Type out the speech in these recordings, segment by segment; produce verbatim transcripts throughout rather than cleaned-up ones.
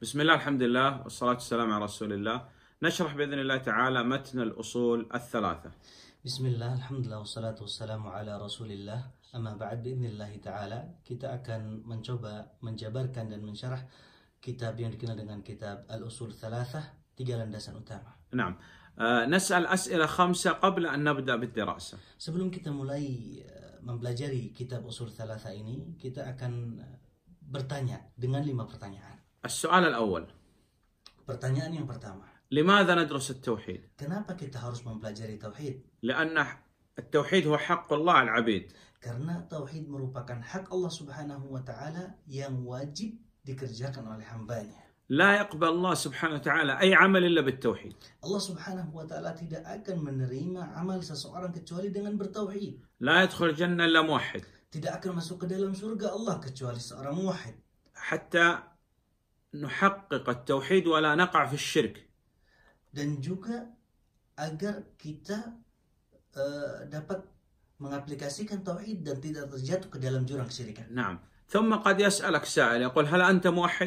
بسم الله الحمد لله والصلاة والسلام على رسول الله. نشرح بإذن الله تعالى متن الأصول الثلاثة. بسم الله الحمد لله والصلاة والسلام على رسول الله. Amma ba'd, bi'idznillah ta'ala kita akan mencoba menjabarkan dan mensyarah kitab yang dikenal dengan kitab Al-Usul Thalathah, tiga landasan utama. نعم. نسأل أسئلة خمسة قبل أن نبدأ بالدراسة. Sebelum kita mulai mempelajari kitab Usul Thalathah ini, kita akan bertanya dengan lima pertanyaan. السؤال الأول. Pertanyaan yang pertama. لماذا ندرس التوحيد؟ Kenapa kita harus mempelajari tauhid? لأن التوحيد هو حق الله على العبيد. Karena tauhid merupakan hak Allah Subhanahu wa taala yang wajib dikerjakan oleh hambanya. لا يقبل الله سبحانه وتعالى أي عمل إلا بالتوحيد. Allah Subhanahu wa taala tidak akan menerima amal seseorang kecuali dengan bertauhid. لا يدخل الجنة إلا موحد. Tidak akan masuk ke dalam surga Allah kecuali seorang muwahhid. حتى نحقق التوحيد ولا نقع في الشرك. Dan juga agar kita uh, dapat mengaplikasikan tauhid dan tidak terjatuh ke dalam jurang kesyirikan. نعم. ثم قد يسألك سائل يقول هل أنت موحد؟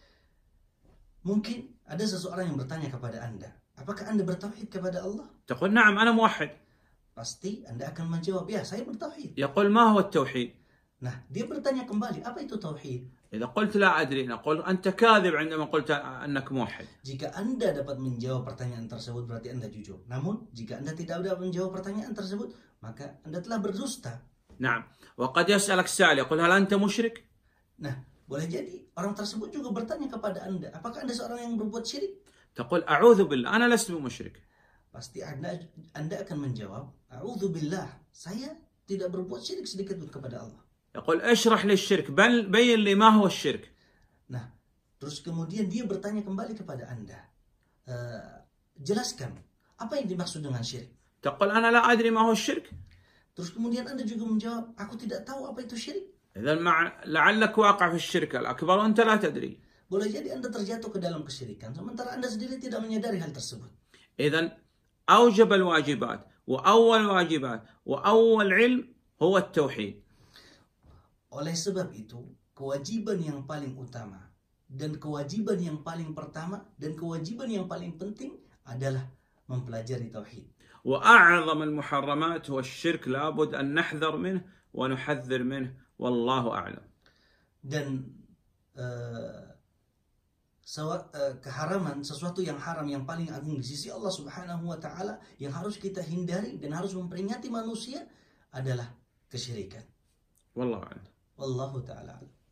Mungkin ada seseorang yang bertanya kepada Anda, apakah Anda bertauhid kepada Allah? تقول نعم أنا موحد. Pasti Anda akan menjawab, ya, saya bertauhid. يقول ما هو التوحيد؟ Nah, dia bertanya kembali, apa itu tauhid? إذا قلت لا أدري نقول أنت كاذب عندما قلت أنك موحد. Jika Anda dapat menjawab pertanyaan tersebut, berarti Anda jujur. Namun, jika Anda tidak dapat menjawab pertanyaan tersebut, maka Anda telah berdusta. نعم. وقد يسألك سائل يقول هل أنت مشرك؟ Nah, boleh jadi orang tersebut juga bertanya kepada Anda, apakah Anda seorang yang berbuat syirik? تقول أعوذ بالله أنا لست بمشرك. Pasti Anda, Anda akan menjawab, A'udzu billah, saya tidak berbuat syirik sedikit pun kepada Allah. يقول اشرح لي الشرك بين لي ما هو الشرك. Nah, terus kemudian dia bertanya kembali kepada Anda, e, jelaskan apa yang dimaksud dengan syirik. تقول أنا لا أدري ما هو الشرك. Terus kemudian Anda juga menjawab, aku tidak tahu apa itu syirik. إذا مع لعلك واقع في الشرك الأكبر وأنت لا تدري. Boleh jadi Anda terjatuh ke dalam kesyirikan, sementara Anda sendiri tidak menyadari hal tersebut. إذا أوجب الواجبات وأول واجبات وأول علم هو التوحيد. Oleh sebab itu, kewajiban yang paling utama dan kewajiban yang paling pertama dan kewajiban yang paling penting adalah mempelajari tauhid. وأعظم المحرمات هو الشرك لابد أن نحذر منه ونحذر منه والله أعلم. Dan uh, sawa, uh, keharaman, sesuatu yang haram yang paling agung di sisi Allah Subhanahu wa taala yang harus kita hindari dan harus memperingati manusia adalah kesyirikan. والله أعلم. Wallahu ta'ala.